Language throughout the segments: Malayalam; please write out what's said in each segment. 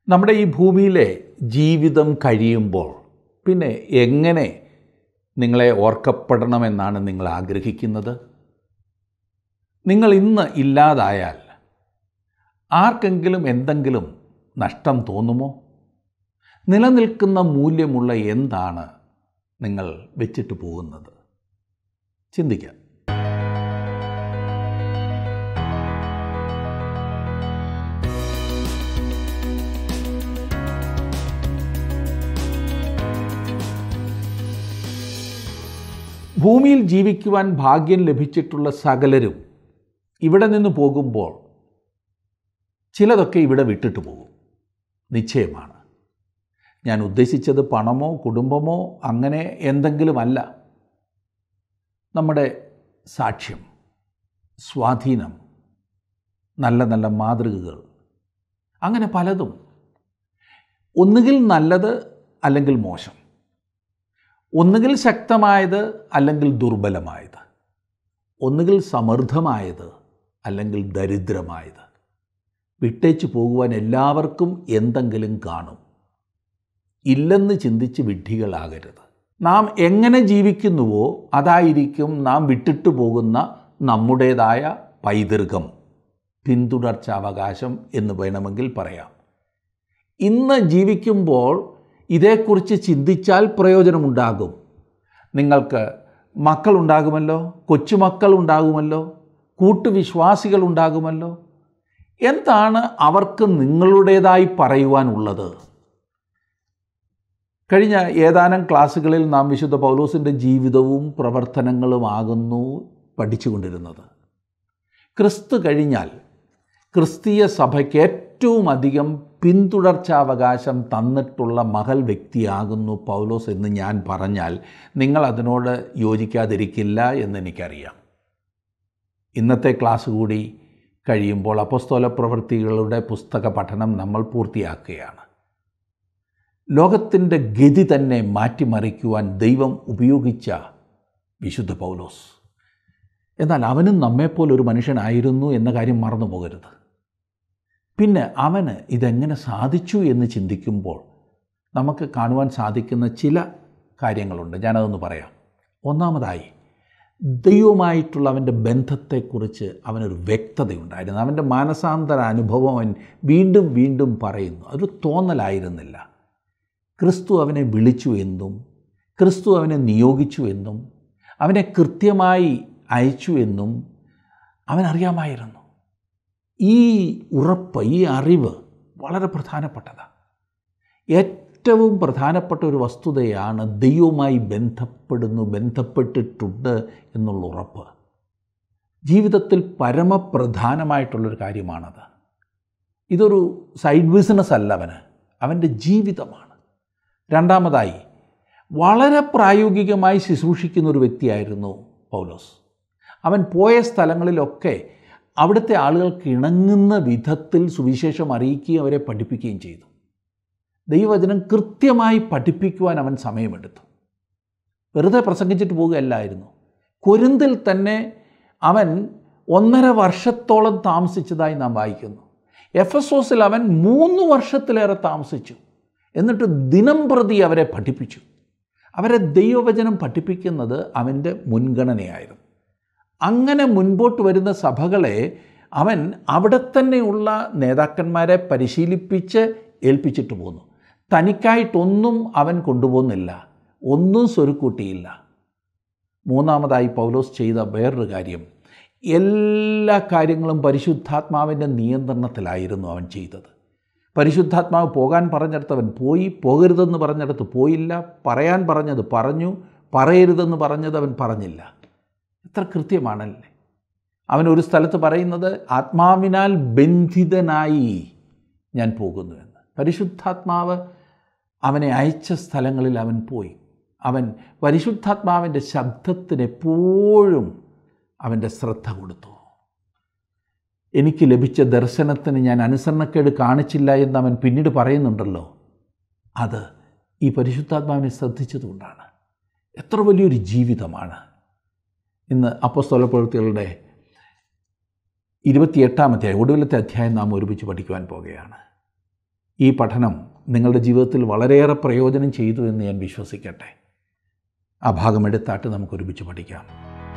നമ്മുടെ ഈ ഭൂമിയിലെ ജീവിതം കഴിയുമ്പോൾ പിന്നെ എങ്ങനെ നിങ്ങളെ ഓർക്കപ്പെടണമെന്നാണ് നിങ്ങൾ ആഗ്രഹിക്കുന്നത്? നിങ്ങൾ ഇന്ന് ഇല്ലാതായാൽ ആർക്കെങ്കിലും എന്തെങ്കിലും നഷ്ടം തോന്നുമോ? നിലനിൽക്കുന്ന മൂല്യമുള്ള എന്താണ് നിങ്ങൾ വെച്ചിട്ട് പോകുന്നത്? ചിന്തിക്കാം. ഭൂമിയിൽ ജീവിക്കുവാൻ ഭാഗ്യം ലഭിച്ചിട്ടുള്ള സകലരും ഇവിടെ നിന്ന് പോകുമ്പോൾ ചിലതൊക്കെ ഇവിടെ വിട്ടിട്ട് പോകും, നിശ്ചയമാണ്. ഞാൻ ഉദ്ദേശിച്ചത് പണമോ കുടുംബമോ അങ്ങനെ എന്തെങ്കിലുമല്ല. നമ്മുടെ സാക്ഷ്യം, സ്വാധീനം, നല്ല നല്ല മാതൃകകൾ, അങ്ങനെ പലതും. ഒന്നുകിൽ നല്ലത് അല്ലെങ്കിൽ മോശം, ഒന്നുകിൽ ശക്തമായത് അല്ലെങ്കിൽ ദുർബലമായത്, ഒന്നുകിൽ സമൃദ്ധമായത് അല്ലെങ്കിൽ ദരിദ്രമായത്. വിട്ടേച്ചു പോകുവാൻ എല്ലാവർക്കും എന്തെങ്കിലും കാണും. ഇല്ലെന്ന് ചിന്തിച്ച് വിഡ്ഢികളാകരുത്. നാം എങ്ങനെ ജീവിക്കുന്നുവോ അതായിരിക്കും നാം വിട്ടിട്ട് പോകുന്ന നമ്മുടേതായ പൈതൃകം, പിന്തുടർച്ചാവകാശം എന്ന് വേണമെങ്കിൽ പറയാം. ഇന്ന് ജീവിക്കുമ്പോൾ ഇതേക്കുറിച്ച് ചിന്തിച്ചാൽ പ്രയോജനമുണ്ടാകും. നിങ്ങൾക്ക് മക്കളുണ്ടാകുമല്ലോ, കൊച്ചുമക്കൾ ഉണ്ടാകുമല്ലോ, കൂട്ടുവിശ്വാസികൾ ഉണ്ടാകുമല്ലോ. എന്താണ് അവർക്ക് നിങ്ങളുടേതായി പറയുവാനുള്ളത്? കഴിഞ്ഞ ഏതാനും ക്ലാസ്സുകളിൽ നാം വിശുദ്ധ പൗലോസിൻ്റെ ജീവിതവും പ്രവർത്തനങ്ങളുമാകുന്നു പഠിച്ചുകൊണ്ടിരുന്നത്. ക്രിസ്തു കഴിഞ്ഞാൽ ക്രിസ്തീയ സഭയ്ക്ക് ഏറ്റവും അധികം പിന്തുടർച്ചാവകാശം തന്നിട്ടുള്ള മഹൽ വ്യക്തിയാകുന്നു പൗലോസ് എന്ന് ഞാൻ പറഞ്ഞാൽ നിങ്ങൾ അതിനോട് യോജിക്കാതിരിക്കില്ല എന്നെനിക്കറിയാം. ഇന്നത്തെ ക്ലാസ് കൂടി കഴിയുമ്പോൾ അപ്പോസ്തല പ്രവൃത്തികളുടെ പുസ്തക പഠനം നമ്മൾ പൂർത്തിയാക്കുകയാണ്. ലോകത്തിൻ്റെ ഗതി തന്നെ മാറ്റിമറിക്കുവാൻ ദൈവം ഉപയോഗിച്ച വിശുദ്ധ പൗലോസ്. എന്നാൽ അവനും നമ്മെപ്പോലൊരു മനുഷ്യനായിരുന്നു എന്ന കാര്യം മറന്നു പോകരുത്. പിന്നെ അവന് ഇതെങ്ങനെ സാധിച്ചു എന്ന് ചിന്തിക്കുമ്പോൾ നമുക്ക് കാണുവാൻ സാധിക്കുന്ന ചില കാര്യങ്ങളുണ്ട്. ഞാനതൊന്ന് പറയാം. ഒന്നാമതായി, ദൈവമായിട്ടുള്ള അവൻ്റെ ബന്ധത്തെക്കുറിച്ച് അവനൊരു വ്യക്തതയുണ്ടായിരുന്നു. അവൻ്റെ മാനസാന്തര അനുഭവം അവൻ വീണ്ടും വീണ്ടും പറയുന്നു. അതൊരു തോന്നലായിരുന്നില്ല. ക്രിസ്തു അവനെ വിളിച്ചു എന്നും ക്രിസ്തു അവനെ നിയോഗിച്ചു എന്നും അവനെ കൃത്യമായി അയച്ചു എന്നും അവനറിയാമായിരുന്നു. ഈ ഉറപ്പ്, ഈ അറിവ് വളരെ പ്രധാനപ്പെട്ടതാണ്. ഏറ്റവും പ്രധാനപ്പെട്ട ഒരു വസ്തുതയാണ് ദൈവവുമായി ബന്ധപ്പെട്ടിട്ടുണ്ട് എന്നുള്ള ഉറപ്പ്. ജീവിതത്തിൽ പരമപ്രധാനമായിട്ടുള്ളൊരു കാര്യമാണത്. ഇതൊരു സൈഡ് ബിസിനസ് അല്ല, അവൻ്റെ ജീവിതമാണ്. രണ്ടാമതായി, വളരെ പ്രായോഗികമായി ശുശ്രൂഷിക്കുന്ന ഒരു വ്യക്തിയായിരുന്നു പൗലോസ്. അവൻ പോയ സ്ഥലങ്ങളിലൊക്കെ അവിടുത്തെ ആളുകൾക്ക് ഇണങ്ങുന്ന വിധത്തിൽ സുവിശേഷം അറിയിക്കുകയും അവരെ പഠിപ്പിക്കുകയും ചെയ്തു. ദൈവവചനം കൃത്യമായി പഠിപ്പിക്കുവാൻ അവൻ സമയമെടുത്തു. വെറുതെ പ്രസംഗിച്ചിട്ട് പോകുകയല്ലായിരുന്നു. കൊരിന്തിൽ തന്നെ അവൻ 1.5 വർഷത്തോളം താമസിച്ചതായി നാം വായിക്കുന്നു. എഫെസോസിൽ അവൻ 3 വർഷത്തിലേറെ താമസിച്ചു. എന്നിട്ട് ദിനം പ്രതി അവരെ പഠിപ്പിച്ചു. അവരെ ദൈവവചനം പഠിപ്പിക്കുന്നത് അവൻ്റെ മുൻഗണനയായിരുന്നു. അങ്ങനെ മുൻപോട്ട് വരുന്ന സഭകളെ അവൻ അവിടെ തന്നെയുള്ള നേതാക്കന്മാരെ പരിശീലിപ്പിച്ച് ഏൽപ്പിച്ചിട്ട് പോന്നു. തനിക്കായിട്ടൊന്നും അവൻ കൊണ്ടുപോകുന്നില്ല, ഒന്നും സ്വരുക്കൂട്ടിയില്ല. മൂന്നാമതായി പൗലോസ് ചെയ്ത വേറൊരു കാര്യം, എല്ലാ കാര്യങ്ങളും പരിശുദ്ധാത്മാവിൻ്റെ നിയന്ത്രണത്തിലായിരുന്നു അവൻ ചെയ്തത്. പരിശുദ്ധാത്മാവ് പോകാൻ പറഞ്ഞിടത്ത് അവൻ പോയി, പോകരുതെന്ന് പറഞ്ഞിടത്ത് പോയില്ല, പറയാൻ പറഞ്ഞത് പറഞ്ഞു, പറയരുതെന്ന് പറഞ്ഞത് അവൻ പറഞ്ഞില്ല. എത്ര കൃത്യമാണല്ലേ. അവൻ ഒരു സ്ഥലത്ത് പറയുന്നത്, ആത്മാവിനാൽ ബന്ധിതനായി ഞാൻ പോകുന്നു എന്ന്. പരിശുദ്ധാത്മാവ് അവനെ അയച്ച സ്ഥലങ്ങളിൽ അവൻ പോയി. അവൻ പരിശുദ്ധാത്മാവിൻ്റെ ശബ്ദത്തിന് എപ്പോഴും അവൻ്റെ ശ്രദ്ധ കൊടുത്തു. എനിക്ക് ലഭിച്ച ദർശനത്തിന് ഞാൻ അനുസരണക്കേട് കാണിച്ചില്ല എന്ന് അവൻ പിന്നീട് പറയുന്നുണ്ടല്ലോ. അത് ഈ പരിശുദ്ധാത്മാവിനെ ശ്രദ്ധിച്ചതുകൊണ്ടാണ്. എത്ര വലിയൊരു ജീവിതമാണ്. ഇന്ന് അപ്പോസ്തല പ്രവൃത്തികളുടെ 28-ാമത്തെ ഒടുവിലത്തെ അധ്യായം നാം ഒരുമിച്ച് പഠിക്കുവാൻ പോകുകയാണ്. ഈ പഠനം നിങ്ങളുടെ ജീവിതത്തിൽ വളരെയേറെ പ്രയോജനം ചെയ്തു എന്ന് ഞാൻ വിശ്വസിക്കട്ടെ. ആ ഭാഗം എടുത്താട്ട് നമുക്ക് ഒരുമിച്ച് പഠിക്കാം.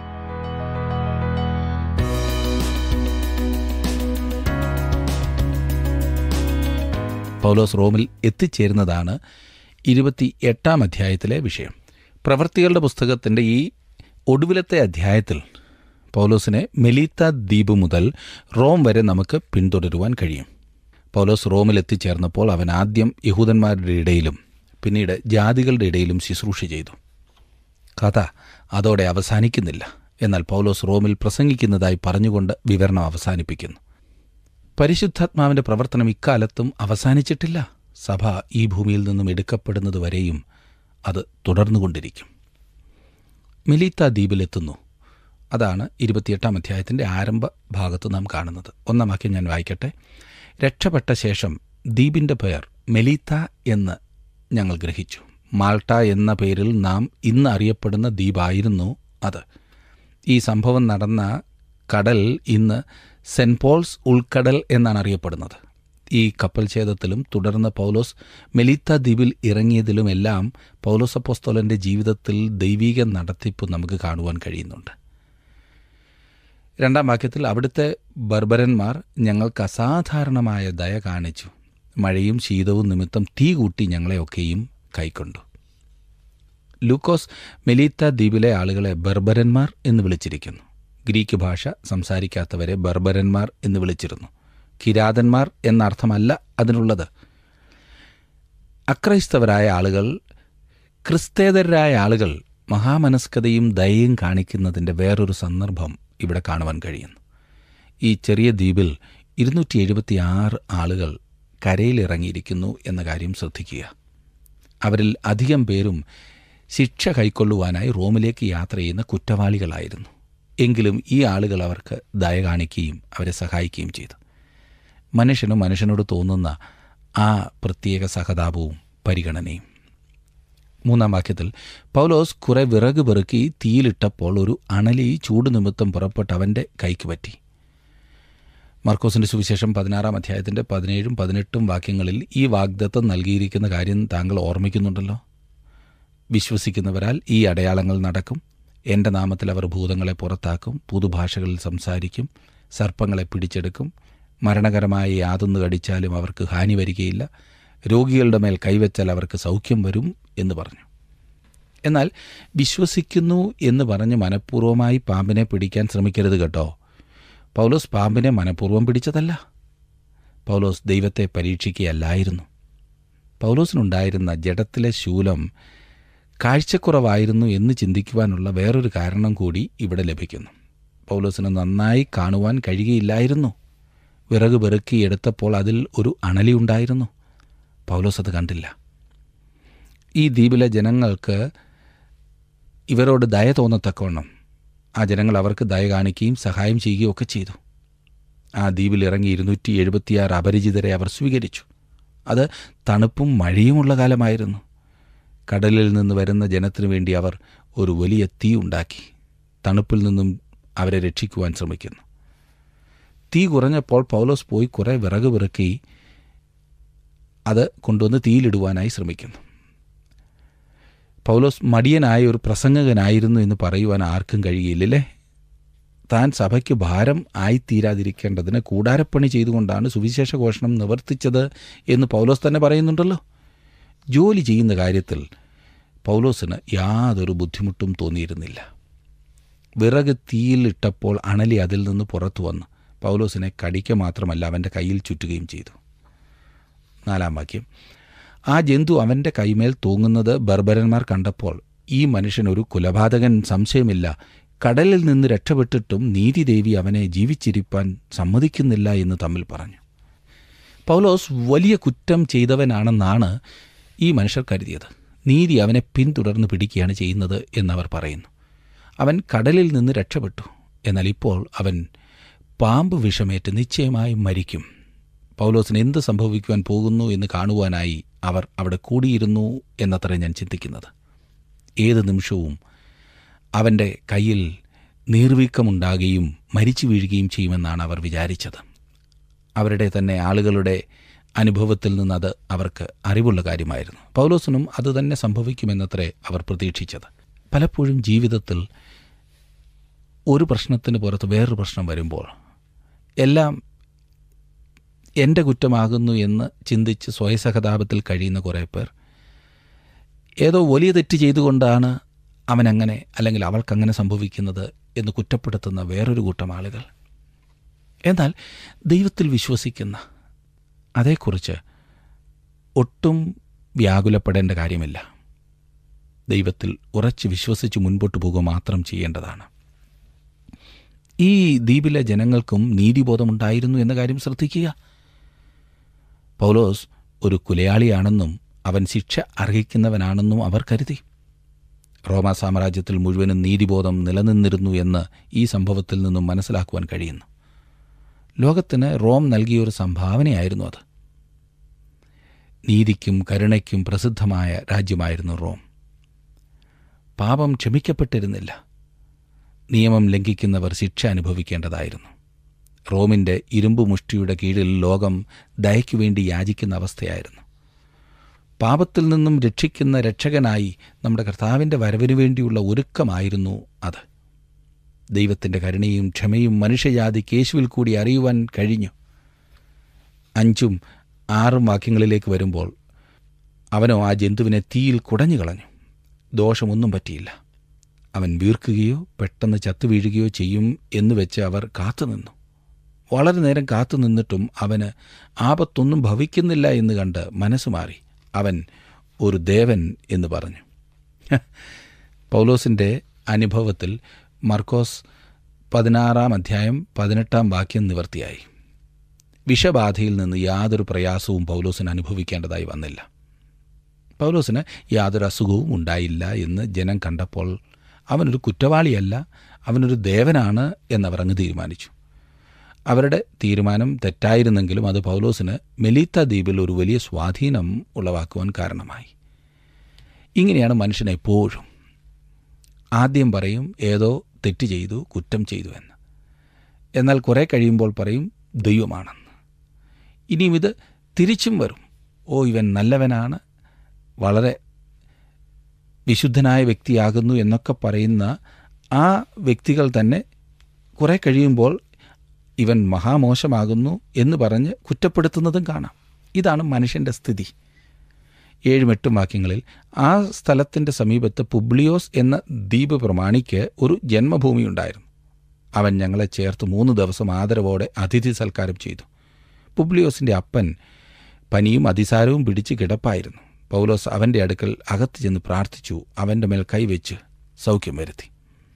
പൗലോസ് റോമിൽ എത്തിച്ചേരുന്നതാണ് 28-ാം അധ്യായത്തിലെ വിഷയം. പ്രവൃത്തികളുടെ പുസ്തകത്തിൻ്റെ ഈ ഒടുവിലത്തെ അധ്യായത്തിൽ പൗലോസിനെ മെലീത്ത ദ്വീപ് മുതൽ റോം വരെ നമുക്ക് പിന്തുടരുവാൻ കഴിയും. പൗലോസ് റോമിൽ എത്തിച്ചേർന്നപ്പോൾ അവൻ ആദ്യം യഹൂദന്മാരുടെ ഇടയിലും പിന്നീട് ജാതികളുടെ ഇടയിലും ശുശ്രൂഷ ചെയ്തു. കഥ അതോടെ അവസാനിക്കുന്നില്ല. എന്നാൽ പൗലോസ് റോമിൽ പ്രസംഗിക്കുന്നതായി പറഞ്ഞുകൊണ്ട് വിവരണം അവസാനിപ്പിക്കുന്നു. പരിശുദ്ധാത്മാവിൻ്റെ പ്രവർത്തനം ഇക്കാലത്തും അവസാനിച്ചിട്ടില്ല. സഭ ഈ ഭൂമിയിൽ നിന്നും എടുക്കപ്പെടുന്നതുവരെയും അത് തുടർന്നുകൊണ്ടിരിക്കും. മെലീത്ത ദ്വീപിലെത്തുന്നു. അതാണ് 28-ാം അധ്യായത്തിൻ്റെ ആരംഭ ഭാഗത്ത് നാം കാണുന്നത്. 1-ാം വാക്യം ഞാൻ വായിക്കട്ടെ. രക്ഷപ്പെട്ട ശേഷം ദ്വീപിൻ്റെ പേർ മെലീത്ത എന്ന് ഞങ്ങൾ ഗ്രഹിച്ചു. മാൾട്ട എന്ന പേരിൽ നാം ഇന്ന് അറിയപ്പെടുന്ന ദ്വീപായിരുന്നു അത്. ഈ സംഭവം നടന്ന കടൽ ഇന്ന് സെൻറ്റ് പോൾസ് ഉൾക്കടൽ എന്നാണ് അറിയപ്പെടുന്നത്. ഈ കപ്പൽ ഛേദത്തിലും തുടർന്ന് പൗലോസ് മെലീത്ത ദ്വീപിൽ ഇറങ്ങിയതിലുമെല്ലാം പൗലോസ് അപ്പോസ്തലൻ്റെ ജീവിതത്തിൽ ദൈവിക നടത്തിപ്പ് നമുക്ക് കാണുവാൻ കഴിയുന്നുണ്ട്. 2-ാം വാക്യത്തിൽ അവിടുത്തെ ബർബരന്മാർ ഞങ്ങൾക്ക് അസാധാരണമായ ദയ കാണിച്ചു. മഴയും ശീതവും നിമിത്തം തീ കൂട്ടി ഞങ്ങളെയൊക്കെയും കൈക്കൊണ്ടു. ലൂക്കോസ് മെലീത്ത ദ്വീപിലെ ആളുകളെ ബർബരന്മാർ എന്ന് വിളിച്ചിരിക്കുന്നു. ഗ്രീക്ക് ഭാഷ സംസാരിക്കാത്തവരെ ബർബരന്മാർ എന്ന് വിളിച്ചിരുന്നു. കിരാതന്മാർ എന്നർത്ഥമല്ല അതിനുള്ളത്. അക്രൈസ്തവരായ ആളുകൾ, ക്രിസ്തേതരായ ആളുകൾ മഹാമനസ്കതയും ദയയും കാണിക്കുന്നതിൻ്റെ വേറൊരു സന്ദർഭം ഇവിടെ കാണുവാൻ കഴിയുന്നു. ഈ ചെറിയ ദ്വീപിൽ 276 ആളുകൾ കരയിലിറങ്ങിയിരിക്കുന്നു എന്ന കാര്യം ശ്രദ്ധിക്കുക. അവരിൽ അധികം പേരും ശിക്ഷ കൈക്കൊള്ളുവാനായി റോമിലേക്ക് യാത്ര ചെയ്യുന്ന കുറ്റവാളികളായിരുന്നു. എങ്കിലും ഈ ആളുകൾ അവർക്ക് ദയ കാണിക്കുകയും അവരെ സഹായിക്കുകയും ചെയ്തു. മനുഷ്യനോട് തോന്നുന്ന ആ പ്രത്യേക സഹതാപവും പരിഗണനയും. 3-ാം വാക്യത്തിൽ പൗലോസ് കുറെ വിറക് പെറുക്കി തീയിലിട്ടപ്പോൾ ഒരു അണലി ചൂട് നിമിത്തം പുറപ്പെട്ട് അവൻ്റെ കൈക്ക് പറ്റി. മർക്കോസിൻ്റെ സുവിശേഷം 16-ാം അധ്യായത്തിൻ്റെ 17-ഉം 18-ഉം വാക്യങ്ങളിൽ ഈ വാഗ്ദത്തം നൽകിയിരിക്കുന്ന കാര്യം താങ്കൾ ഓർമ്മിക്കുന്നുണ്ടല്ലോ. വിശ്വസിക്കുന്നവരാൽ ഈ അടയാളങ്ങൾ നടക്കും. എൻ്റെ നാമത്തിൽ അവർ ഭൂതങ്ങളെ പുറത്താക്കും, പുതുഭാഷകളിൽ സംസാരിക്കും, സർപ്പങ്ങളെ പിടിച്ചെടുക്കും, മരണകരമായ യാതൊന്ന് കടിച്ചാലും അവർക്ക് ഹാനി വരികയില്ല, രോഗികളുടെ മേൽ കൈവച്ചാൽ അവർക്ക് സൗഖ്യം വരും എന്ന് പറഞ്ഞു. എന്നാൽ വിശ്വസിക്കുന്നു എന്ന് പറഞ്ഞ് മനഃപൂർവ്വമായി പാമ്പിനെ പിടിക്കാൻ ശ്രമിക്കരുത് കേട്ടോ. പൗലോസ് പാമ്പിനെ മനഃപൂർവ്വം പിടിച്ചതല്ല. പൗലോസ് ദൈവത്തെ പരീക്ഷിക്കുകയല്ലായിരുന്നു. പൗലോസിനുണ്ടായിരുന്ന ജഡത്തിലെ ശൂലം കാഴ്ചക്കുറവായിരുന്നു എന്ന് ചിന്തിക്കുവാനുള്ള വേറൊരു കാരണം കൂടി ഇവിടെ ലഭിക്കുന്നു. പൗലോസിന് നന്നായി കാണുവാൻ കഴിയുകയില്ലായിരുന്നു. വിറക് പെറുക്കി എടുത്തപ്പോൾ അതിൽ ഒരു അണലി ഉണ്ടായിരുന്നു. പൗലോസ് അത് കണ്ടില്ല. ഈ ദ്വീപിലെ ജനങ്ങൾക്ക് ഇവരോട് ദയ തോന്നത്തക്കവണ്ണം ആ ജനങ്ങൾ അവർക്ക് ദയ കാണിക്കുകയും സഹായം ചെയ്യുകയും ഒക്കെ ചെയ്തു. ആ ദ്വീപിൽ ഇറങ്ങി 276 അപരിചിതരെ അവർ സ്വീകരിച്ചു. അത് തണുപ്പും മഴയുമുള്ള കാലമായിരുന്നു. കടലിൽ നിന്ന് വരുന്ന ജനത്തിനു വേണ്ടി അവർ ഒരു വലിയ തീ ഉണ്ടാക്കി തണുപ്പിൽ നിന്നും അവരെ രക്ഷിക്കുവാൻ ശ്രമിക്കുന്നു. തീ കുറഞ്ഞപ്പോൾ പൗലോസ് പോയി കുറേ വിറക് പെറുക്കി അത് കൊണ്ടുവന്ന് തീയിലിടുവാനായി ശ്രമിക്കുന്നു. പൗലോസ് മടിയനായ ഒരു പ്രസംഗകനായിരുന്നു എന്ന് പറയുവാൻ ആർക്കും കഴിയില്ലല്ലേ. താൻ സഭയ്ക്ക് ഭാരം ആയിത്തീരാതിരിക്കേണ്ടതിന് കൂടാരപ്പണി ചെയ്തുകൊണ്ടാണ് സുവിശേഷ ഘോഷണം നിവർത്തിച്ചത് എന്ന് പൗലോസ് തന്നെ പറയുന്നുണ്ടല്ലോ. ജോലി ചെയ്യുന്ന കാര്യത്തിൽ പൗലോസിന് യാതൊരു ബുദ്ധിമുട്ടും തോന്നിയിരുന്നില്ല. വിറക് തീയിലിട്ടപ്പോൾ അണലി അതിൽ നിന്ന് പുറത്തു വന്ന് പൗലോസിനെ കടിക്കുക മാത്രമല്ല അവൻ്റെ കയ്യിൽ ചുറ്റുകയും ചെയ്തു. 4-ാം വാക്യം. ആ ജന്തു അവൻ്റെ കൈമേൽ തൂങ്ങുന്നത് ബർബരന്മാർ കണ്ടപ്പോൾ ഈ മനുഷ്യനൊരു കുലപാതകൻ സംശയമില്ല, കടലിൽ നിന്ന് രക്ഷപ്പെട്ടിട്ടും നീതിദേവി അവനെ ജീവിച്ചിരിപ്പാൻ സമ്മതിക്കുന്നില്ല എന്ന് തമ്മിൽ പറഞ്ഞു. പൗലോസ് വലിയ കുറ്റം ചെയ്തവനാണെന്നാണ് ഈ മനുഷ്യർ കരുതിയത്. നീതി അവനെ പിന്തുടർന്ന് പിടിക്കുകയാണ് ചെയ്യുന്നത് എന്നവർ പറയുന്നു. അവൻ കടലിൽ നിന്ന് രക്ഷപ്പെട്ടു. എന്നാൽ ഇപ്പോൾ അവൻ പാമ്പ് വിഷമേറ്റ് നിശ്ചയമായും മരിക്കും. പൗലോസിന് എന്ത് സംഭവിക്കുവാൻ പോകുന്നു എന്ന് കാണുവാനായി അവർ അവിടെ കൂടിയിരുന്നു എന്നത്ര ഞാൻ ചിന്തിക്കുന്നത്. ഏത് നിമിഷവും അവൻ്റെ കയ്യിൽ നീർവീക്കമുണ്ടാകുകയും മരിച്ചു വീഴുകയും ചെയ്യുമെന്നാണ് അവർ വിചാരിച്ചത്. അവരുടെ തന്നെ ആളുകളുടെ അനുഭവത്തിൽ നിന്ന് അത് അവർക്ക് അറിവുള്ള കാര്യമായിരുന്നു. പൗലോസിനും അതുതന്നെ സംഭവിക്കുമെന്നത്രേ അവർ പ്രതീക്ഷിച്ചത്. പലപ്പോഴും ജീവിതത്തിൽ ഒരു പ്രശ്നത്തിന് പുറത്ത് വേറൊരു പ്രശ്നം വരുമ്പോൾ എല്ലാം എൻ്റെ കുറ്റമാകുന്നു എന്ന് ചിന്തിച്ച് സ്വയസഹതാപത്തിൽ കഴിയുന്ന കുറേ പേർ, ഏതോ വലിയ തെറ്റ് ചെയ്തുകൊണ്ടാണ് അവനങ്ങനെ അല്ലെങ്കിൽ അവൾക്കങ്ങനെ സംഭവിക്കുന്നത് എന്ന് കുറ്റപ്പെടുത്തുന്ന വേറൊരു കൂട്ടം ആളുകൾ. എന്നാൽ ദൈവത്തിൽ വിശ്വസിക്കുന്ന അതേക്കുറിച്ച് ഒട്ടും വ്യാകുലപ്പെടേണ്ട കാര്യമില്ല. ദൈവത്തിൽ ഉറച്ച് വിശ്വസിച്ച് മുൻപോട്ട് പോകുക മാത്രം ചെയ്യേണ്ടതാണ്. ഈ ദ്വീപിലെ ജനങ്ങൾക്കും നീതിബോധമുണ്ടായിരുന്നു എന്ന കാര്യം ശ്രദ്ധിക്കുക. പൗലോസ് ഒരു കുലയാളിയാണെന്നും അവൻ ശിക്ഷ അർഹിക്കുന്നവനാണെന്നും അവർ കരുതി. റോമാ സാമ്രാജ്യത്തിൽ മുഴുവനും നീതിബോധം നിലനിന്നിരുന്നു എന്ന് ഈ സംഭവത്തിൽ നിന്നും മനസ്സിലാക്കുവാൻ കഴിയുന്നു. ലോകത്തിന് റോം നൽകിയൊരു സംഭാവനയായിരുന്നു അത്. നീതിക്കും കരുണയ്ക്കും പ്രസിദ്ധമായ രാജ്യമായിരുന്നു റോം. പാപം ക്ഷമിക്കപ്പെട്ടിരുന്നില്ല. നിയമം ലംഘിക്കുന്നവർ ശിക്ഷ അനുഭവിക്കേണ്ടതായിരുന്നു. റോമിൻ്റെ ഇരുമ്പ് മുഷ്ടിയുടെ കീഴിൽ ലോകം ദയയ്ക്കു വേണ്ടി യാചിക്കുന്ന അവസ്ഥയായിരുന്നു. പാപത്തിൽ നിന്നും രക്ഷിക്കുന്ന രക്ഷകനായി നമ്മുടെ കർത്താവിൻ്റെ വരവിനു വേണ്ടിയുള്ള ഒരുക്കമായിരുന്നു അത്. ദൈവത്തിൻ്റെ കരുണയും ക്ഷമയും മനുഷ്യജാതിക്ക് യേശുവിൽ കൂടി അറിയുവാൻ കഴിഞ്ഞു. 5ഉം 6ഉം വാക്യങ്ങളിലേക്ക് വരുമ്പോൾ, അവനോ ആ ജന്തുവിനെ തീയിൽ കുടഞ്ഞു കളഞ്ഞു. ദോഷമൊന്നും പറ്റിയില്ല. അവൻ വീർക്കുകയോ പെട്ടെന്ന് ചത്തുവീഴുകയോ ചെയ്യും എന്ന് വെച്ച് അവർ കാത്തുനിന്നു. വളരെ നേരം കാത്തുനിന്നിട്ടും അവന് ആപത്തൊന്നും ഭവിക്കുന്നില്ല എന്ന് കണ്ട് മനസ്സ് മാറി അവൻ ഒരു ദേവൻ എന്ന് പറഞ്ഞു. പൗലോസിൻ്റെ അനുഭവത്തിൽ മർക്കോസ് 16-ാം അധ്യായം 18-ാം വാക്യം നിവർത്തിയായി. വിഷബാധയിൽ നിന്ന് യാതൊരു പ്രയാസവും പൗലോസിന് അനുഭവിക്കേണ്ടതായി വന്നില്ല. പൗലോസിന് യാതൊരു അസുഖവും ഉണ്ടായില്ല എന്ന് ജനം കണ്ടപ്പോൾ അവനൊരു കുറ്റവാളിയല്ല, അവനൊരു ദേവനാണ് എന്നവർ അങ്ങ് തീരുമാനിച്ചു. അവരുടെ തീരുമാനം തെറ്റായിരുന്നെങ്കിലും അത് പൗലോസിന് മെലീത്ത ദ്വീപിൽ ഒരു വലിയ സ്വാധീനം ഉളവാക്കുവാൻ കാരണമായി. ഇങ്ങനെയാണ് മനുഷ്യൻ എപ്പോഴും. ആദ്യം പറയും ഏതോ തെറ്റ് ചെയ്തു, കുറ്റം ചെയ്തു എന്ന്. എന്നാൽ കുറേ കഴിയുമ്പോൾ പറയും ദൈവമാണെന്ന്. ഇനിയും ഇത് തിരിച്ചും വരും. ഇവൻ നല്ലവനാണ്, വളരെ വിശുദ്ധനായ വ്യക്തിയാകുന്നു എന്നൊക്കെ പറയുന്ന ആ വ്യക്തികൾ തന്നെ കുറേ കഴിയുമ്പോൾ ഇവൻ മഹാമോശമാകുന്നു എന്ന് പറഞ്ഞ് കുറ്റപ്പെടുത്തുന്നതും കാണാം. ഇതാണ് മനുഷ്യൻ്റെ സ്ഥിതി. 7-8 വാക്യങ്ങളിൽ ആ സ്ഥലത്തിൻ്റെ സമീപത്ത് പുബ്ലിയോസ് എന്ന ദ്വീപ് പ്രമാണിക്ക് ഒരു ജന്മഭൂമിയുണ്ടായിരുന്നു. അവൻ ഞങ്ങളെ ചേർത്ത് 3 ദിവസം ആദരവോടെ അതിഥി സൽക്കാരം ചെയ്തു. പുബ്ലിയോസിൻ്റെ അപ്പൻ പനിയും അതിസാരവും പിടിച്ച് കിടപ്പായിരുന്നു. പൗലോസ് അവൻ്റെ അടുക്കൽ അകത്ത് ചെന്ന് പ്രാർത്ഥിച്ചു. അവൻ്റെ മേൽ കൈവച്ച് സൗഖ്യം വരുത്തി.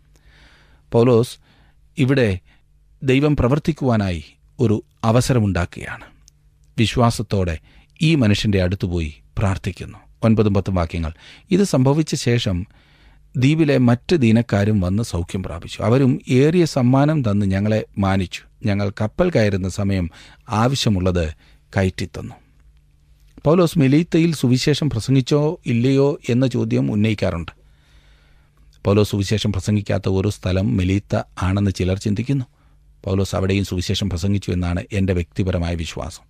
പൗലോസ് ഇവിടെ ദൈവം പ്രവർത്തിക്കുവാനായി ഒരു അവസരമുണ്ടാക്കുകയാണ്. വിശ്വാസത്തോടെ ഈ മനുഷ്യൻ്റെ അടുത്തുപോയി പ്രാർത്ഥിക്കുന്നു. 9-10 വാക്യങ്ങൾ. ഇത് സംഭവിച്ച ശേഷം ദ്വീപിലെ മറ്റ് ദീനക്കാരും വന്ന് സൗഖ്യം പ്രാപിച്ചു. അവരും ഏറിയ സമ്മാനം തന്ന് ഞങ്ങളെ മാനിച്ചു. ഞങ്ങൾ കപ്പൽ കയറുന്ന സമയം ആവശ്യമുള്ളത് കയറ്റിത്തന്നു. പൗലോസ് മെലീത്തയിൽ സുവിശേഷം പ്രസംഗിച്ചോ ഇല്ലയോ എന്ന ചോദ്യം ഉന്നയിക്കാറുണ്ട്. പൗലോസ് സുവിശേഷം പ്രസംഗിക്കാത്ത ഒരു സ്ഥലം മെലീത്ത ആണെന്ന് ചിലർ ചിന്തിക്കുന്നു. പൗലോസ് അവിടെയും സുവിശേഷം പ്രസംഗിച്ചു എന്നാണ് എൻ്റെ വ്യക്തിപരമായ വിശ്വാസം.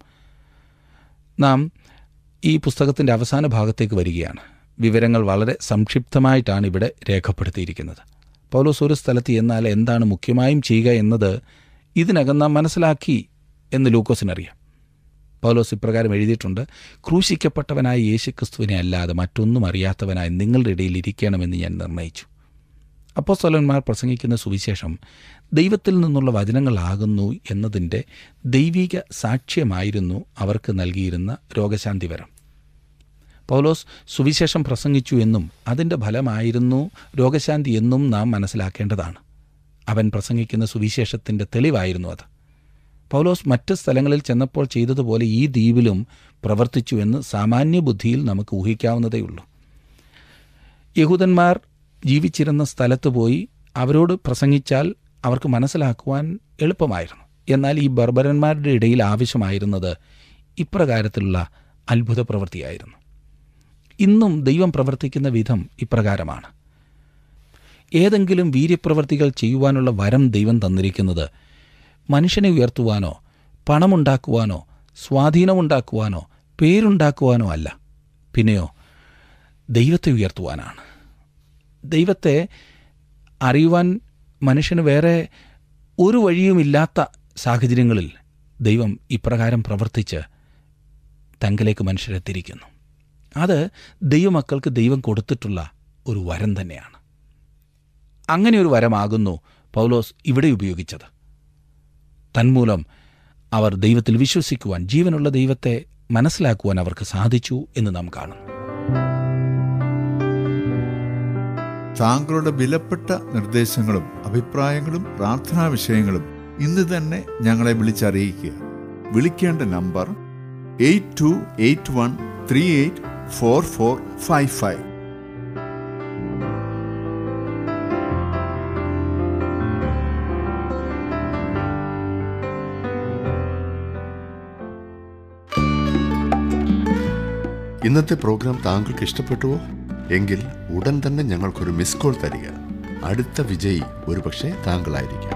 നാം ഈ പുസ്തകത്തിൻ്റെ അവസാന ഭാഗത്തേക്ക് വരികയാണ്. വിവരങ്ങൾ വളരെ സംക്ഷിപ്തമായിട്ടാണ് ഇവിടെ രേഖപ്പെടുത്തിയിരിക്കുന്നത്. പൗലോസ് ഒരു സ്ഥലത്ത് എന്നാൽ എന്താണ് മുഖ്യമായും ചെയ്യുക എന്നത് ഇതിനകം നാം മനസ്സിലാക്കി എന്ന് ലൂക്കോസിനറിയാം. പൗലോസ് ഇപ്രകാരം എഴുതിയിട്ടുണ്ട്: ക്രൂശിക്കപ്പെട്ടവനായ യേശുക്രിസ്തുവിനെ അല്ലാതെ മറ്റൊന്നും അറിയാത്തവനായി നിങ്ങളുടെ ഇടയിൽ ഇരിക്കണമെന്ന് ഞാൻ നിർണയിച്ചു. അപ്പോസ്തലന്മാർ പ്രസംഗിക്കുന്ന സുവിശേഷം ദൈവത്തിൽ നിന്നുള്ള വചനങ്ങളാകുന്നു എന്നതിൻ്റെ ദൈവിക സാക്ഷ്യമായിരുന്നു അവർക്ക് നൽകിയിരുന്ന രോഗശാന്തിവരം. പൗലോസ് സുവിശേഷം പ്രസംഗിച്ചു എന്നും അതിൻ്റെ ഫലമായിരുന്നു രോഗശാന്തി എന്നും നാം മനസ്സിലാക്കേണ്ടതാണ്. അവൻ പ്രസംഗിക്കുന്ന സുവിശേഷത്തിൻ്റെ തെളിവായിരുന്നു അത്. പൗലോസ് മറ്റ് സ്ഥലങ്ങളിൽ ചെന്നപ്പോൾ ചെയ്തതുപോലെ ഈ ദ്വീപിലും പ്രവർത്തിച്ചു എന്ന് സാമാന്യ ബുദ്ധിയിൽ നമുക്ക് ഊഹിക്കാവുന്നതേയുള്ളൂ. യഹൂദന്മാർ ജീവിച്ചിരുന്ന സ്ഥലത്ത് പോയി അവരോട് പ്രസംഗിച്ചാൽ അവർക്ക് മനസ്സിലാക്കുവാൻ എളുപ്പമായിരുന്നു. എന്നാൽ ഈ ബർബരന്മാരുടെ ഇടയിൽ ആവശ്യമായിരുന്നത് ഇപ്രകാരത്തിലുള്ള അത്ഭുത പ്രവൃത്തിയായിരുന്നു. ഇന്നും ദൈവം പ്രവർത്തിക്കുന്ന വിധം ഇപ്രകാരമാണ്. ഏതെങ്കിലും വീര്യപ്രവൃത്തികൾ ചെയ്യുവാനുള്ള വരം ദൈവം തന്നിരിക്കുന്നത് മനുഷ്യനെ ഉയർത്തുവാനോ പണമുണ്ടാക്കുവാനോ സ്വാധീനമുണ്ടാക്കുവാനോ പേരുണ്ടാക്കുവാനോ അല്ല, പിന്നെയോ ദൈവത്തെ ഉയർത്തുവാനാണ്. ദൈവത്തെ അറിയുവാൻ മനുഷ്യന് വേറെ ഒരു വഴിയുമില്ലാത്ത സാഹചര്യങ്ങളിൽ ദൈവം ഇപ്രകാരം പ്രവർത്തിച്ച് തങ്കലേക്ക് മനുഷ്യരെ തിരിക്കുന്നു. അത് ദൈവമക്കൾക്ക് ദൈവം കൊടുത്തിട്ടുള്ള ഒരു വരം തന്നെയാണ്. അങ്ങനെ ഒരു വരമാകുന്നു പൗലോസ് ഇവിടെ ഉപയോഗിച്ചത്. തന്മൂലം അവർ ദൈവത്തിൽ വിശ്വസിക്കുവാൻ, ജീവനുള്ള ദൈവത്തെ മനസ്സിലാക്കുവാൻ അവർക്ക് സാധിച്ചു എന്ന് നാം കാണുന്നു. താങ്കളുടെ വിലപ്പെട്ട നിർദ്ദേശങ്ങളും അഭിപ്രായങ്ങളും പ്രാർത്ഥനാ വിഷയങ്ങളും ഇന്ന് തന്നെ ഞങ്ങളെ വിളിച്ചറിയിക്കുക. വിളിക്കേണ്ട നമ്പർ 8281384455. ഇന്നത്തെ പ്രോഗ്രാം താങ്കൾക്ക് ഇഷ്ടപ്പെട്ടുവോ? എങ്കിൽ ഉടൻ തന്നെ ഞങ്ങൾക്കൊരു മിസ് കോൾ തരിക. അടുത്ത വിജയി ഒരുപക്ഷെ താങ്കളായിരിക്കാം.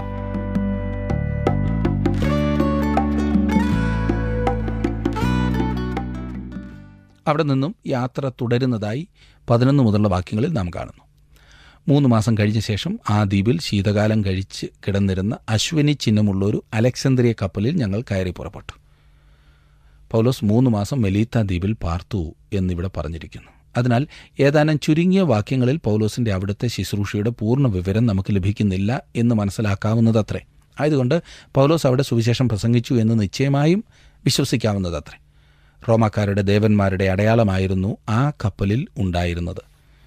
അവിടെ നിന്നും യാത്ര തുടരുന്നതായി 11 മുതലുള്ള വാക്യങ്ങളിൽ നാം കാണുന്നു. 3 മാസം കഴിഞ്ഞ ശേഷം ആ ദ്വീപിൽ ശീതകാലം കഴിച്ച് കിടന്നിരുന്ന അശ്വിനി ചിഹ്നമുള്ളൊരു അലക്സാന്ദ്രിയ കപ്പലിൽ ഞങ്ങൾ കയറി പുറപ്പെട്ടു. പൗലോസ് 3 മാസം മെലീത്ത ദ്വീപിൽ പാർത്തു എന്നിവിടെ പറഞ്ഞിരിക്കുന്നു. അതിനാൽ ഏതാനും ചുരുങ്ങിയ വാക്യങ്ങളിൽ പൗലോസിൻ്റെ അവിടുത്തെ ശുശ്രൂഷയുടെ പൂർണ്ണ വിവരം നമുക്ക് ലഭിക്കുന്നില്ല എന്ന് മനസ്സിലാക്കാവുന്നതത്രേ. ആയതുകൊണ്ട് പൗലോസ് അവിടെ സുവിശേഷം പ്രസംഗിച്ചു എന്ന് നിശ്ചയമായും വിശ്വസിക്കാവുന്നതത്രേ. റോമാക്കാരുടെ ദേവന്മാരുടെ അടയാളമായിരുന്നു ആ കപ്പലിൽ ഉണ്ടായിരുന്നത്.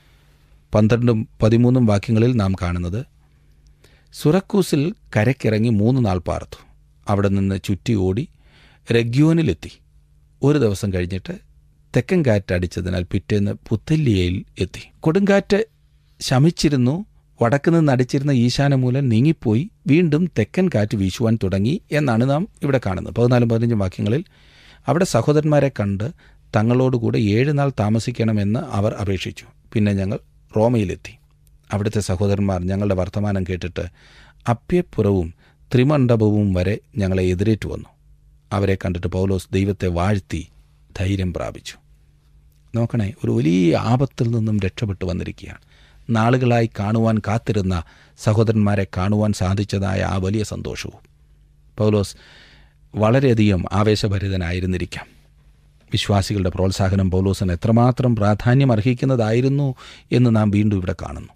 12-13 വാക്യങ്ങളിൽ നാം കാണുന്നത്, സുറക്കൂസിൽ കരക്കിറങ്ങി 3 നാൾ പാർത്തു. അവിടെ നിന്ന് ചുറ്റി ഓടി രഗ്യോനിലെത്തി. ഒരു ദിവസം കഴിഞ്ഞിട്ട് തെക്കൻ കാറ്റ് അടിച്ചതിനാൽ പിറ്റേന്ന് പുത്തല്ലിയയിൽ എത്തി. കൊടുങ്കാറ്റ് ശമിച്ചിരുന്നു. വടക്ക് നിന്ന് അടിച്ചിരുന്ന ഈശാനമൂലം നീങ്ങിപ്പോയി വീണ്ടും തെക്കൻ കാറ്റ് വീശുവാൻ തുടങ്ങി എന്നാണ് നാം ഇവിടെ കാണുന്നത്. 14-15 വാക്യങ്ങളിൽ, അവിടെ സഹോദരന്മാരെ കണ്ട് തങ്ങളോടുകൂടെ 7 നാൾ താമസിക്കണമെന്ന് അവർ അപേക്ഷിച്ചു. പിന്നെ ഞങ്ങൾ റോമയിലെത്തി. അവിടുത്തെ സഹോദരന്മാർ ഞങ്ങളുടെ വർത്തമാനം കേട്ടിട്ട് അപ്യപ്പുറവും ത്രിമണ്ഡപവും വരെ ഞങ്ങളെ എതിരേറ്റു വന്നു. അവരെ കണ്ടിട്ട് പൗലോസ് ദൈവത്തെ വാഴ്ത്തി ധൈര്യം പ്രാപിച്ചു. നോക്കണേ, ഒരു വലിയ ആപത്തിൽ നിന്നും രക്ഷപ്പെട്ടു വന്നിരിക്കുകയാണ്. നാളുകളായി കാണുവാൻ കാത്തിരുന്ന സഹോദരന്മാരെ കാണുവാൻ സാധിച്ചതായ ആ വലിയ സന്തോഷവും. പൗലോസ് വളരെയധികം ആവേശഭരിതനായിരുന്നിരിക്കാം. വിശ്വാസികളുടെ പ്രോത്സാഹനം പൗലോസിന് എത്രമാത്രം പ്രാധാന്യം അർഹിക്കുന്നതായിരുന്നു എന്ന് നാം വീണ്ടും ഇവിടെ കാണുന്നു.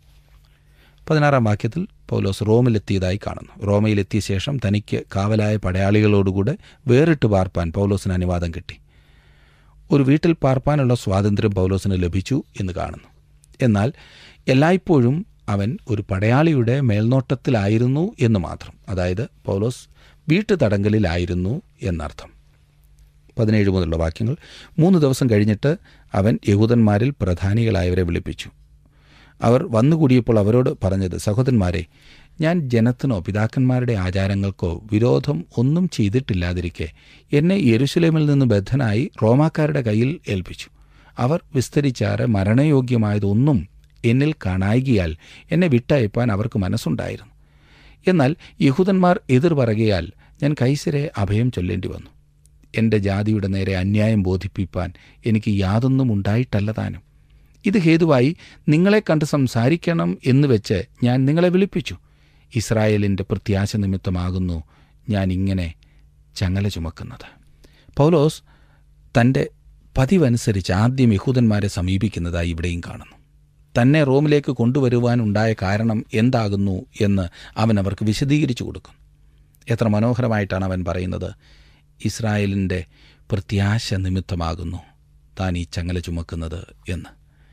16 വാക്യത്തിൽ പൗലോസ് റോമിലെത്തിയതായി കാണുന്നു. റോമയിലെത്തിയ ശേഷം തനിക്ക് കാവലായ പടയാളികളോടുകൂടെ വേറിട്ട് പാർപ്പാൻ പൗലോസിന് അനുവാദം കിട്ടി. ഒരു വീട്ടിൽ പാർപ്പാനുള്ള സ്വാതന്ത്ര്യം പൗലോസിന് ലഭിച്ചു എന്ന് കാണുന്നു. എന്നാൽ എല്ലായ്പ്പോഴും അവൻ ഒരു പടയാളിയുടെ മേൽനോട്ടത്തിലായിരുന്നു എന്ന് മാത്രം. അതായത് പൗലോസ് വീട്ടുതടങ്കലിലായിരുന്നു എന്നർത്ഥം. 17 മുതലുള്ള വാക്യങ്ങൾ, 3 ദിവസം കഴിഞ്ഞിട്ട് അവൻ യഹൂദന്മാരിൽ പ്രധാനികളായവരെ വിളിപ്പിച്ചു. അവർ വന്നുകൂടിയപ്പോൾ അവരോട് പറഞ്ഞത്, സഹോദരന്മാരെ, ഞാൻ ജനത്തിനോ പിതാക്കന്മാരുടെ ആചാരങ്ങൾക്കോ വിരോധം ഒന്നും ചെയ്തിട്ടില്ലാതിരിക്കെ എന്നെ യെരുശലേമിൽ നിന്ന് ബദ്ധനായി റോമാക്കാരുടെ കയ്യിൽ ഏൽപ്പിച്ചു. അവർ വിസ്തരിച്ചാറ് മരണയോഗ്യമായതൊന്നും എന്നിൽ കാണായികയാൽ എന്നെ വിട്ടയപ്പാൻ അവർക്ക് മനസ്സുണ്ടായിരുന്നു. എന്നാൽ യഹൂദന്മാർ എതിർ പറകയാൽ ഞാൻ കൈസരെ അഭയം ചൊല്ലേണ്ടി വന്നു. എൻ്റെ ജാതിയുടെ നേരെ അന്യായം ബോധിപ്പിപ്പാൻ എനിക്ക് യാതൊന്നും ഉണ്ടായിട്ടല്ല താനും. ഇത് ഹേതുവായി നിങ്ങളെ കണ്ട് സംസാരിക്കണം എന്ന് വെച്ച് ഞാൻ നിങ്ങളെ വിളിപ്പിച്ചു. ഇസ്രായേലിൻ്റെ പ്രത്യാശ നിമിത്തമാകുന്നു ഞാൻ ഇങ്ങനെ ചങ്ങല ചുമക്കുന്നത്. പൗലോസ് തൻ്റെ പതിവനുസരിച്ച് ആദ്യം യഹൂദന്മാരെ സമീപിക്കുന്നതായി ഇവിടെയും കാണുന്നു. തന്നെ റോമിലേക്ക് കൊണ്ടുവരുവാനുണ്ടായ കാരണം എന്താകുന്നു എന്ന് അവൻ അവർക്ക് വിശദീകരിച്ചു കൊടുക്കുന്നു. എത്ര മനോഹരമായിട്ടാണ് അവൻ പറയുന്നത്, ഇസ്രായേലിൻ്റെ പ്രത്യാശ നിമിത്തമാകുന്നു താൻ ഈ ചങ്ങല ചുമക്കുന്നത് എന്ന്.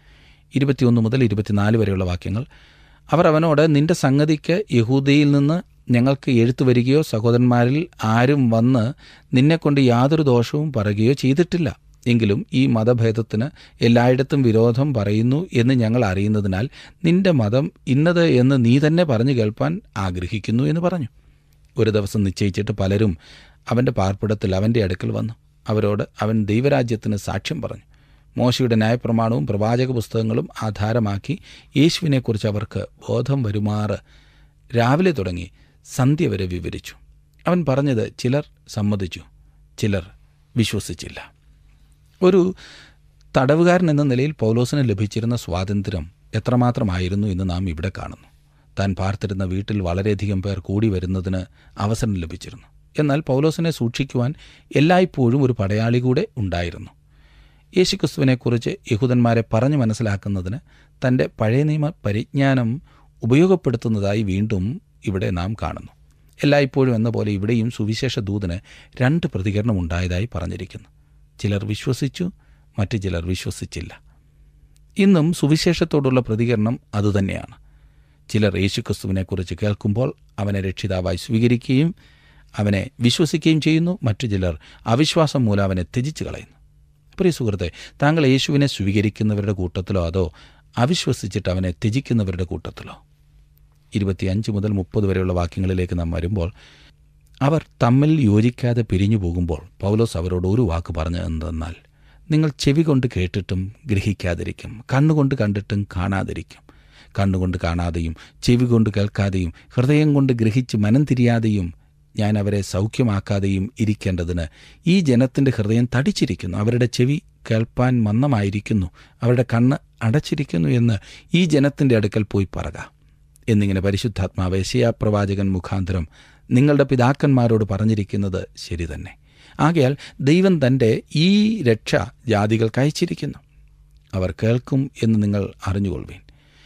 21 മുതൽ 24 വരെയുള്ള വാക്യങ്ങൾ, അവർ അവനോട്, നിന്റെ സംഗതിക്ക് യഹൂദയിൽ നിന്ന് ഞങ്ങൾക്ക് എഴുത്തു വരികയോ സഹോദരന്മാരിൽ ആരും വന്ന് നിന്നെക്കൊണ്ട് യാതൊരു ദോഷവും പറയുകയോ ചെയ്തിട്ടില്ല. എങ്കിലും ഈ മതഭേദത്തിന് എല്ലായിടത്തും വിരോധം പറയുന്നു എന്ന് ഞങ്ങൾ അറിയുന്നതിനാൽ നിന്റെ മതം ഇന്നത് എന്ന് നീ തന്നെ പറഞ്ഞു കേൾപ്പാൻ ആഗ്രഹിക്കുന്നു എന്ന് പറഞ്ഞു. ഒരു ദിവസം നിശ്ചയിച്ചിട്ട് പലരും അവൻ്റെ പാർപ്പിടത്തിൽ അവൻ്റെ അടുക്കൽ വന്നു. അവരോട് അവൻ ദൈവരാജ്യത്തിന് സാക്ഷ്യം പറഞ്ഞു. മോശയുടെ ന്യായപ്രമാണവും പ്രവാചക പുസ്തകങ്ങളും ആധാരമാക്കി യേശുവിനെക്കുറിച്ച് അവർക്ക് ബോധം വരുമാറ് രാവിലെ തുടങ്ങി സന്ധ്യ വരെ വിവരിച്ചു. അവൻ പറഞ്ഞത് ചിലർ സമ്മതിച്ചു, ചിലർ വിശ്വസിച്ചില്ല. ഒരു തടവുകാരൻ എന്ന നിലയിൽ പൗലോസിന് ലഭിച്ചിരുന്ന സ്വാതന്ത്ര്യം എത്രമാത്രമായിരുന്നു എന്ന് നാം ഇവിടെ കാണുന്നു. താൻ പാർത്തിരുന്ന വീട്ടിൽ വളരെയധികം പേർ കൂടി വരുന്നതിന് അവസരം ലഭിച്ചിരുന്നു. എന്നാൽ പൗലോസിനെ സൂക്ഷിക്കുവാൻ എല്ലായ്പ്പോഴും ഒരു പടയാളി കൂടെ ഉണ്ടായിരുന്നു. യേശുക്രിസ്തുവിനെക്കുറിച്ച് യഹൂദന്മാരെ പറഞ്ഞു മനസ്സിലാക്കുന്നതിന് തൻ്റെ പഴയ നിയമ പരിജ്ഞാനം ഉപയോഗപ്പെടുത്തുന്നതായി വീണ്ടും ഇവിടെ നാം കാണുന്നു. എല്ലായ്പ്പോഴും എന്ന പോലെ ഇവിടെയും സുവിശേഷ ദൂതന് 2 പ്രതികരണം ഉണ്ടായതായി പറഞ്ഞിരിക്കുന്നു. ചിലർ വിശ്വസിച്ചു, മറ്റു ചിലർ വിശ്വസിച്ചില്ല. ഇന്നും സുവിശേഷത്തോടുള്ള പ്രതികരണം അതുതന്നെയാണ്. ചിലർ യേശുക്രിസ്തുവിനെക്കുറിച്ച് കേൾക്കുമ്പോൾ അവനെ രക്ഷിതാവായി സ്വീകരിക്കുകയും അവനെ വിശ്വസിക്കുകയും ചെയ്യുന്നു. മറ്റു ചിലർ അവിശ്വാസം മൂലം അവനെ ത്യജിച്ചു കളയുന്നു. പ്രിയ സുഹൃത്തെ, താങ്കൾ യേശുവിനെ സ്വീകരിക്കുന്നവരുടെ കൂട്ടത്തിലോ അതോ അവിശ്വസിച്ചിട്ട് അവനെ ത്യജിക്കുന്നവരുടെ കൂട്ടത്തിലോ? 25 മുതൽ 30 വരെയുള്ള വാക്യങ്ങളിലേക്ക് നാം വരുമ്പോൾ, അവർ തമ്മിൽ യോജിക്കാതെ പിരിഞ്ഞു പോകുമ്പോൾ പൗലോസ് അവരോട് ഒരു വാക്ക് പറഞ്ഞു എന്തെന്നാൽ, നിങ്ങൾ ചെവി കൊണ്ട് കേട്ടിട്ടും ഗ്രഹിക്കാതിരിക്കും, കണ്ണുകൊണ്ട് കണ്ടിട്ടും കാണാതിരിക്കും. കണ്ണുകൊണ്ട് കാണാതെയും ചെവി കൊണ്ട് കേൾക്കാതെയും ഹൃദയം കൊണ്ട് ഗ്രഹിച്ച് മനം തിരിയാതെയും ഞാൻ അവരെ സൗഖ്യമാക്കാതെയും ഇരിക്കേണ്ടതിന് ഈ ജനത്തിൻ്റെ ഹൃദയം തടിച്ചിരിക്കുന്നു, അവരുടെ ചെവി കേൾപ്പാൻ മന്ദമായിരിക്കുന്നു, അവരുടെ കണ്ണ് അടച്ചിരിക്കുന്നു എന്ന് ഈ ജനത്തിൻ്റെ അടുക്കൽ പോയി പറക എന്നിങ്ങനെ പരിശുദ്ധാത്മാവ് യെശയ്യാപ്രവാചകൻ മുഖാന്തരം നിങ്ങളുടെ പിതാക്കന്മാരോട് പറഞ്ഞിരിക്കുന്നത് ശരി തന്നെ. ആകയാൽ ദൈവം തൻ്റെ ഈ രക്ഷ ജാതികൾക്ക് അയച്ചിരിക്കുന്നു. അവർ കേൾക്കും എന്ന് നിങ്ങൾ അറിഞ്ഞുകൊള്ളുവീൻ.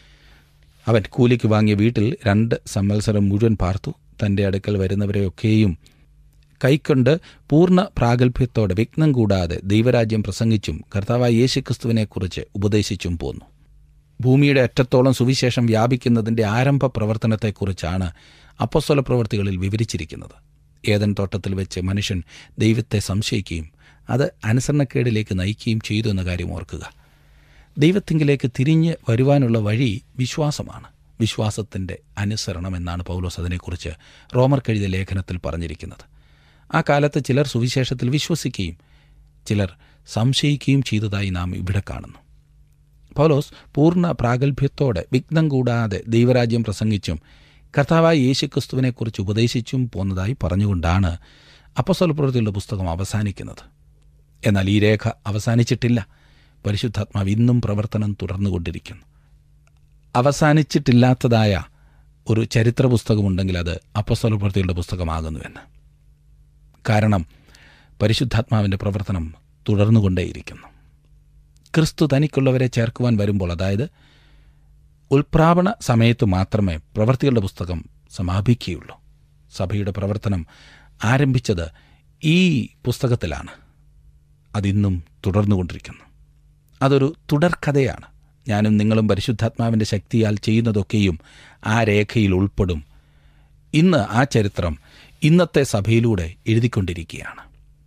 അവൻ കൂലിക്ക് വാങ്ങിയ വീട്ടിൽ 2 സംവത്സരം മുഴുവൻ പാർത്തു. തൻ്റെ അടുക്കൽ വരുന്നവരെയൊക്കെയും കൈക്കൊണ്ട് പൂർണ്ണ പ്രാഗൽഭ്യത്തോടെ വിഘ്നം കൂടാതെ ദൈവരാജ്യം പ്രസംഗിച്ചും കർത്താവായ യേശുക്രിസ്തുവിനെക്കുറിച്ച് ഉപദേശിച്ചും പോന്നു. ഭൂമിയുടെ അറ്റത്തോളം സുവിശേഷം വ്യാപിക്കുന്നതിൻ്റെ ആരംഭ പ്രവർത്തനത്തെക്കുറിച്ചാണ് അപ്പോസ്തല പ്രവൃത്തികളിൽ വിവരിച്ചിരിക്കുന്നത്. ഏദൻ തോട്ടത്തിൽ വെച്ച് മനുഷ്യൻ ദൈവത്തെ സംശയിക്കുകയും അത് അനുസരണക്കേടിലേക്ക് നയിക്കുകയും ചെയ്തു എന്ന കാര്യം ഓർക്കുക. ദൈവത്തിങ്കിലേക്ക് തിരിഞ്ഞ് വരുവാനുള്ള വഴി വിശ്വാസമാണ്. വിശ്വാസത്തിൻ്റെ അനുസരണം എന്നാണ് പൗലോസ് അതിനെക്കുറിച്ച് റോമർക്കെഴുതിയ ലേഖനത്തിൽ പറഞ്ഞിരിക്കുന്നത്. ആ കാലത്ത് ചിലർ സുവിശേഷത്തിൽ വിശ്വസിക്കുകയും ചിലർ സംശയിക്കുകയും ചെയ്തതായി നാം ഇവിടെ കാണുന്നു. പൗലോസ് പൂർണ്ണ പ്രാഗൽഭ്യത്തോടെ വിഘ്നം കൂടാതെ ദൈവരാജ്യം പ്രസംഗിച്ചും കർത്താവായ യേശുക്രിസ്തുവിനെക്കുറിച്ച് ഉപദേശിച്ചും പോന്നതായി പറഞ്ഞുകൊണ്ടാണ് അപ്പോസ്തല പ്രവൃത്തികളുടെ പുസ്തകം അവസാനിക്കുന്നത്. എന്നാൽ ഈ രേഖ അവസാനിച്ചിട്ടില്ല. പരിശുദ്ധാത്മാവ് ഇന്നും പ്രവർത്തനം തുടർന്നുകൊണ്ടിരിക്കുന്നു. അവസാനിച്ചിട്ടില്ലാത്തതായ ഒരു ചരിത്ര പുസ്തകമുണ്ടെങ്കിൽ അത് അപ്പോസ്തല പ്രവൃത്തികളുടെ പുസ്തകമാകുന്നുവെന്ന്. കാരണം പരിശുദ്ധാത്മാവിൻ്റെ പ്രവർത്തനം തുടർന്നുകൊണ്ടേയിരിക്കുന്നു. ക്രിസ്തു തനിക്കുള്ളവരെ ചേർക്കുവാൻ വരുമ്പോൾ, അതായത് ഉൽപ്രാപണ സമയത്ത് മാത്രമേ പ്രവൃത്തികളുടെ പുസ്തകം സമാപിക്കുകയുള്ളൂ. സഭയുടെ പ്രവർത്തനം ആരംഭിച്ചത് ഈ പുസ്തകത്തിലാണ്. അതിന്നും തുടർന്നുകൊണ്ടിരിക്കുന്നു. അതൊരു തുടർക്കഥയാണ്. ഞാനും നിങ്ങളും പരിശുദ്ധാത്മാവിൻ്റെ ശക്തിയാൽ ചെയ്യുന്നതൊക്കെയും ആ രേഖയിൽ ഉൾപ്പെടും. ഇന്ന് ആ ചരിത്രം ഇന്നത്തെ സഭയിലൂടെ എഴുതിക്കൊണ്ടിരിക്കുകയാണ്.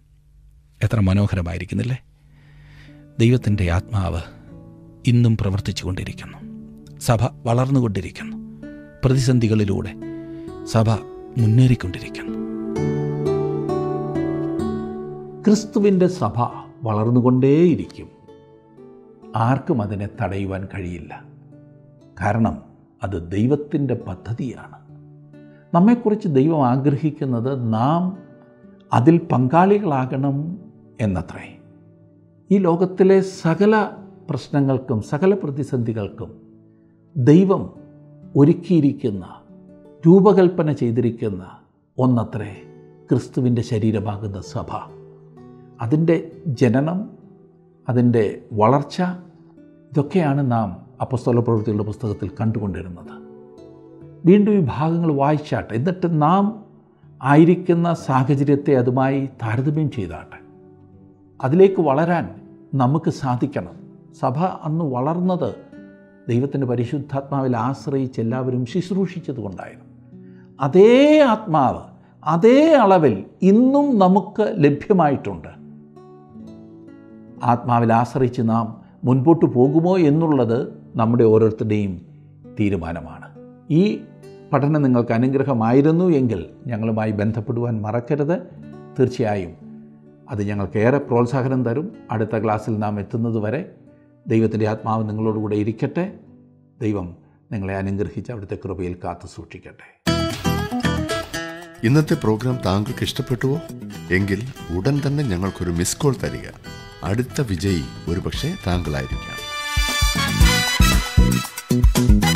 എത്ര മനോഹരമായിരിക്കുന്നില്ലേ? ദൈവത്തിൻ്റെ ആത്മാവ് ഇന്നും പ്രവർത്തിച്ചു കൊണ്ടിരിക്കുന്നു. സഭ വളർന്നുകൊണ്ടിരിക്കുന്നു. പ്രതിസന്ധികളിലൂടെ സഭ മുന്നേറിക്കൊണ്ടിരിക്കുന്നു. ക്രിസ്തുവിൻ്റെ സഭ വളർന്നുകൊണ്ടേയിരിക്കും. ആർക്കും അതിനെ തടയുവാൻ കഴിയില്ല. കാരണം അത് ദൈവത്തിൻ്റെ പദ്ധതിയാണ്. നമ്മെക്കുറിച്ച് ദൈവം ആഗ്രഹിക്കുന്നത് നാം അതിൽ പങ്കാളികളാകണം എന്നത്രേ. ഈ ലോകത്തിലെ സകല പ്രശ്നങ്ങൾക്കും സകല പ്രതിസന്ധികൾക്കും ദൈവം ഒരുക്കിയിരിക്കുന്ന, രൂപകൽപ്പന ചെയ്തിരിക്കുന്ന ഒന്നത്രേ ക്രിസ്തുവിൻ്റെ ശരീരമാകുന്ന സഭ. അതിൻ്റെ ജനനം, അതിൻ്റെ വളർച്ച, ഇതൊക്കെയാണ് നാം അപ്പോസ്തല പ്രവൃത്തികളുടെ പുസ്തകത്തിൽ കണ്ടുകൊണ്ടിരുന്നത്. വീണ്ടും ഈ ഭാഗങ്ങൾ വായിച്ചാട്ടെ. എന്നിട്ട് നാം ആയിരിക്കുന്ന സാഹചര്യത്തെ അതുമായി താരതമ്യം ചെയ്താട്ടെ. അതിലേക്ക് വളരാൻ നമുക്ക് സാധിക്കണം. സഭ അന്ന് വളർന്നത് ദൈവത്തിൻ്റെ പരിശുദ്ധാത്മാവിൽ ആശ്രയിച്ച് എല്ലാവരും ശുശ്രൂഷിച്ചതുകൊണ്ടായിരുന്നു. അതേ ആത്മാവ് അതേ അളവിൽ ഇന്നും നമുക്ക് ലഭ്യമായിട്ടുണ്ട്. ആത്മാവിൽ ആശ്രയിച്ച് നാം മുൻപോട്ട് പോകുമോ എന്നുള്ളത് നമ്മുടെ ഓരോരുത്തരുടെയും തീരുമാനമാണ്. ഈ പഠനം നിങ്ങൾക്ക് അനുഗ്രഹമായിരുന്നു എങ്കിൽ ഞങ്ങളുമായി ബന്ധപ്പെടുവാൻ മറക്കരുത്. തീർച്ചയായും അത് ഞങ്ങൾക്കേറെ പ്രോത്സാഹനം തരും. അടുത്ത ക്ലാസ്സിൽ നാം എത്തുന്നതുവരെ ദൈവത്തിൻ്റെ ആത്മാവ് നിങ്ങളോടുകൂടെ ഇരിക്കട്ടെ. ദൈവം നിങ്ങളെ അനുഗ്രഹിച്ച് അവിടുത്തെ കൃപയിൽ കാത്തു സൂക്ഷിക്കട്ടെ. ഇന്നത്തെ പ്രോഗ്രാം താങ്കൾക്ക് ഇഷ്ടപ്പെട്ടുവോ? എങ്കിൽ ഉടൻ തന്നെ ഞങ്ങൾക്കൊരു മിസ് കോൾ തരിക. അടുത്ത വിജയി ഒരുപക്ഷെ താങ്കളായിരിക്കാം.